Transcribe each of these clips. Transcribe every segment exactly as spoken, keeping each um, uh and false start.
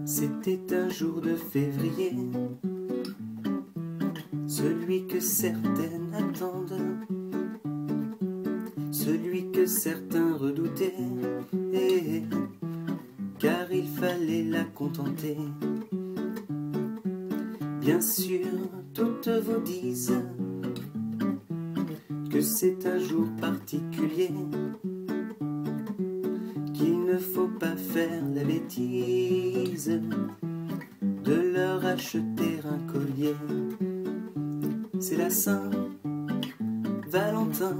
C'était un jour de février, celui que certaines attendent, celui que certains redoutaient, et, car il fallait la contenter. Bien sûr, toutes vous disent que c'est un jour particulier, qu'il ne faut pas faire la bêtise de leur acheter un collier. C'est la Saint-Valentin,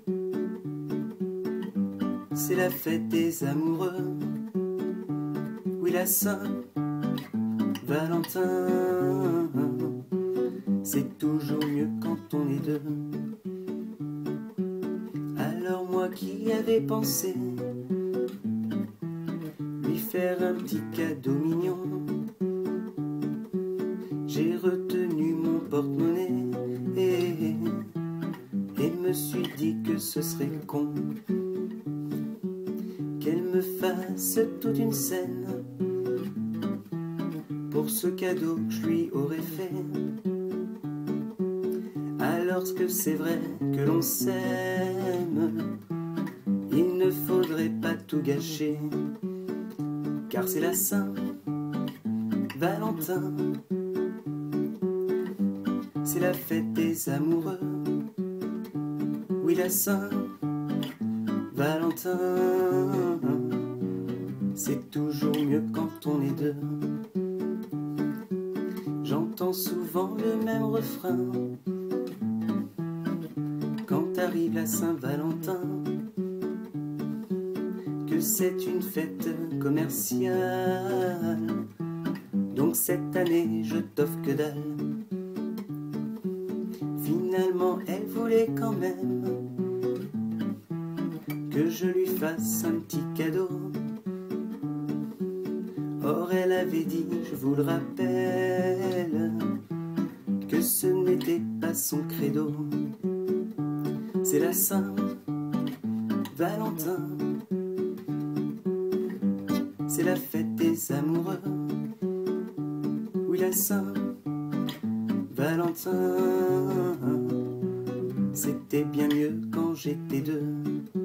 c'est la fête des amoureux. Oui, la Saint-Valentin, c'est toujours mieux quand on est deux. Alors moi qui avais pensé lui faire un petit cadeau mignon, j'ai retenu mon porte-monnaie et, et me suis dit que ce serait con qu'elle me fasse toute une scène pour ce cadeau que je lui aurais fait. Alors que c'est vrai que l'on s'aime, il ne faudrait pas tout gâcher, car c'est la Saint-Valentin, c'est la fête des amoureux. Oui, la Saint-Valentin, c'est toujours mieux quand on est deux. J'entends souvent le même refrain quand arrive la Saint-Valentin, que c'est une fête commerciale, donc cette année je t'offre que dalle. Finalement elle voulait quand même que je lui fasse un petit cadeau. Or elle avait dit, je vous le rappelle, que ce n'était pas son credo. C'est la Saint-Valentin, c'est la fête des amoureux. Oui, la Saint-Valentin, c'était bien mieux quand j'étais deux.